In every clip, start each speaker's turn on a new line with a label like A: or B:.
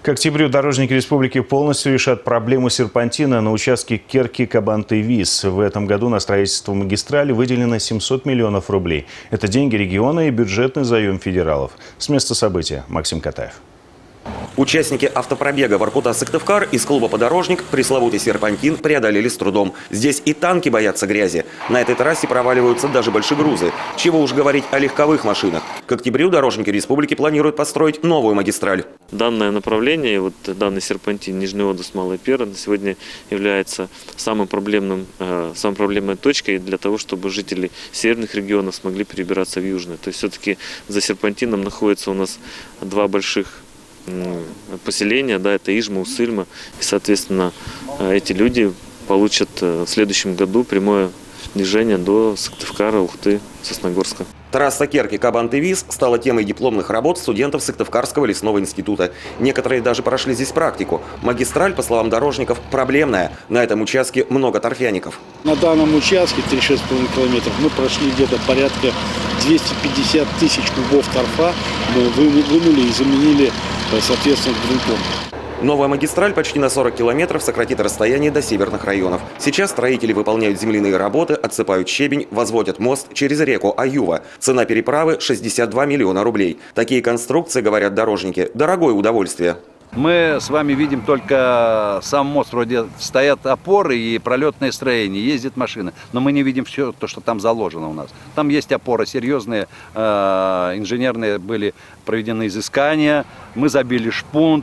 A: К октябрю дорожники республики полностью решат проблему серпантина на участке Керки-Кабан-Тывис. В этом году на строительство магистрали выделено 700 миллионов рублей. Это деньги региона и бюджетный заем федералов. С места события Максим Катаев.
B: Участники автопробега Воркута-Сыктывкар из клуба «Подорожник» пресловутый серпантин преодолели с трудом. Здесь и танки боятся грязи. На этой трассе проваливаются даже большегрузы. Чего уж говорить о легковых машинах. К октябрю дорожники республики планируют построить новую магистраль.
C: Данное направление, данный серпантин Нижний Одус, Малая Пера, на сегодня является самой проблемной точкой для того, чтобы жители северных регионов смогли перебираться в южные. То есть все-таки за серпантином находится у нас два больших поселения, это Ижма, Усыльма. И, соответственно, эти люди получат в следующем году прямое движение до Сыктывкара, Ухты, Сосногорска.
B: Трасса Керки-Кабан-Тывис стала темой дипломных работ студентов Сыктывкарского лесного института. Некоторые даже прошли здесь практику. Магистраль, по словам дорожников, проблемная. На этом участке много торфяников.
D: На данном участке 36,5 километров мы прошли где-то порядка 250 тысяч кубов торфа. Мы вынули и заменили, соответственно, грунтом.
B: Новая магистраль почти на 40 километров сократит расстояние до северных районов. Сейчас строители выполняют земляные работы, отсыпают щебень, возводят мост через реку Аюва. Цена переправы – 62 миллиона рублей. Такие конструкции, говорят дорожники, дорогое удовольствие.
E: Мы с вами видим только сам мост, вроде стоят опоры и пролетное строение, ездят машины, но мы не видим все то, что там заложено у нас. Там есть опоры серьезные, инженерные были проведены изыскания, мы забили шпунт,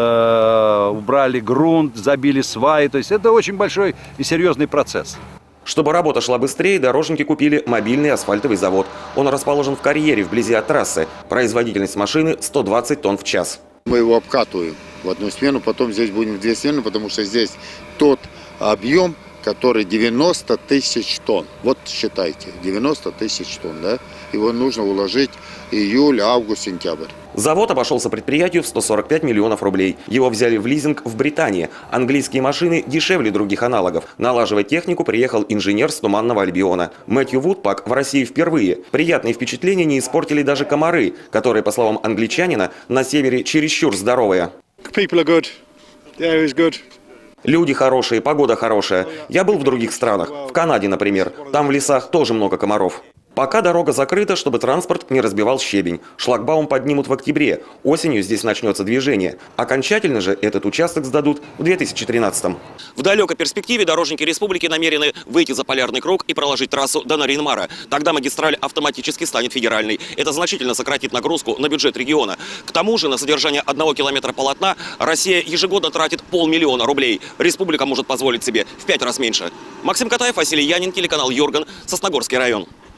E: убрали грунт, забили сваи, то есть это очень большой и серьезный процесс.
B: Чтобы работа шла быстрее, дорожники купили мобильный асфальтовый завод. Он расположен в карьере вблизи от трассы. Производительность машины 120 тонн в час.
F: Мы его обкатываем в одну смену, потом здесь будем в две смены, потому что здесь тот объем, который 90 тысяч тонн. Вот считайте, 90 тысяч тонн, да? Его нужно уложить июль, август, сентябрь.
B: Завод обошелся предприятию в 145 миллионов рублей. Его взяли в лизинг в Британии. Английские машины дешевле других аналогов. Налаживать технику приехал инженер с Туманного Альбиона. Мэтью Вудпак в России впервые. Приятные впечатления не испортили даже комары, которые, по словам англичанина, на севере чересчур здоровые. Люди хорошие, погода хорошая. Я был в других странах, в Канаде, например. Там в лесах тоже много комаров. Пока дорога закрыта, чтобы транспорт не разбивал щебень. Шлагбаум поднимут в октябре. Осенью здесь начнется движение. Окончательно же этот участок сдадут в 2013-м. В далекой перспективе дорожники республики намерены выйти за полярный круг и проложить трассу до Нарьян-Мара. Тогда магистраль автоматически станет федеральной. Это значительно сократит нагрузку на бюджет региона. К тому же на содержание 1 километра полотна Россия ежегодно тратит 500 000 рублей. Республика может позволить себе в 5 раз меньше. Максим Катаев, Василий Янин, телеканал Юрган, Сосногорский район.